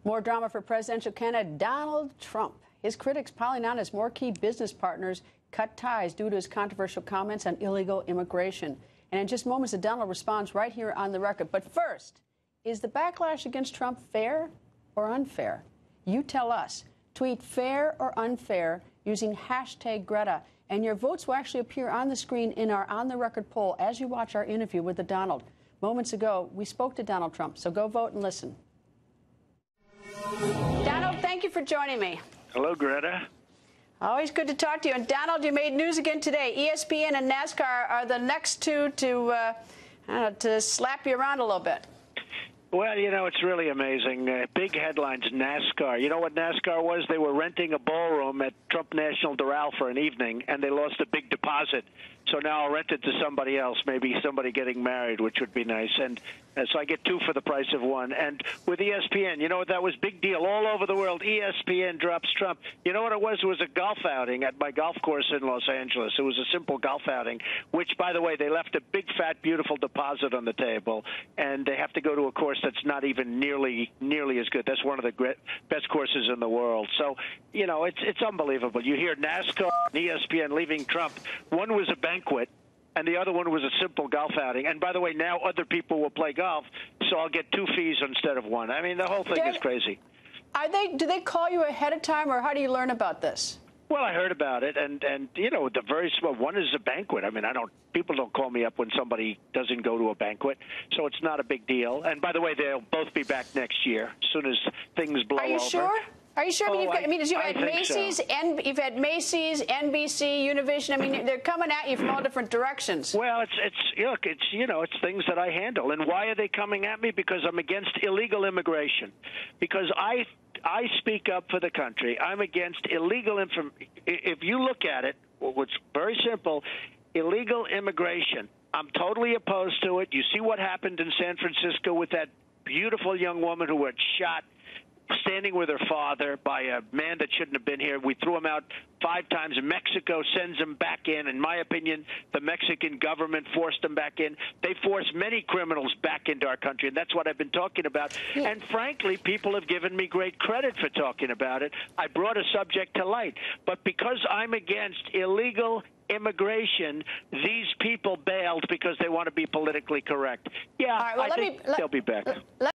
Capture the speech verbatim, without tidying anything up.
More drama for presidential candidate Donald Trump. His critics piling on as more key business partners cut ties due to his controversial comments on illegal immigration. And in just moments, Donald responds right here on the record. But first, is the backlash against Trump fair or unfair? You tell us. Tweet fair or unfair using hashtag Greta. And your votes will actually appear on the screen in our On the Record poll as you watch our interview with the Donald. Moments ago, we spoke to Donald Trump, so go vote and listen. Donald, thank you for joining me. Hello, Greta. Always good to talk to you. And Donald, you made news again today. E S P N and NASCAR are the next two to, uh, I don't know, to slap you around a little bit. Well, you know, it's really amazing. Uh, big headlines, NASCAR. You know what NASCAR was? They were renting a ballroom at Trump National Doral for an evening, and they lost a big deposit. So now I'll rent it to somebody else, maybe somebody getting married, which would be nice. And uh, so I get two for the price of one. And with E S P N, you know what, that was big deal all over the world. E S P N drops Trump. You know what it was? It was a golf outing at my golf course in Los Angeles. It was a simple golf outing, which, by the way, they left a big, fat, beautiful deposit on the table, and they have to go to a course that's not even nearly nearly as good. That's one of the great, best courses in the world. So, you know, it's it's unbelievable. You hear NASCAR and E S P N leaving Trump. One was a banquet, and the other one was a simple golf outing. And by the way, now other people will play golf, so I'll get two fees instead of one. I mean, the whole thing Dan, is crazy. Are they? Do they call you ahead of time, or how do you learn about this? Well, I heard about it, and, and you know, the very small one is a banquet. I mean, I don't, people don't call me up when somebody doesn't go to a banquet, so it's not a big deal. And by the way, they'll both be back next year, as soon as things blow over. Are you over. sure? Are you sure? I mean, Oh, you've got, I mean, you've I had Macy's, so. and you've had Macy's, N B C, Univision. I mean, they're coming at you from all different directions. Well, it's it's look, it's you know, it's things that I handle. And why are they coming at me? Because I'm against illegal immigration. Because I I speak up for the country. I'm against illegal inform. If you look at it, what's very simple, illegal immigration. I'm totally opposed to it. You see what happened in San Francisco with that beautiful young woman who had shot standing with her father by a man that shouldn't have been here. We threw him out five times. Mexico sends him back in. In my opinion, the Mexican government forced him back in. They forced many criminals back into our country, and that's what I've been talking about. Yeah. And frankly, people have given me great credit for talking about it. I brought a subject to light. But because I'm against illegal immigration, these people bailed because they want to be politically correct. Yeah, All right, well, I let think me, let, they'll be back. Let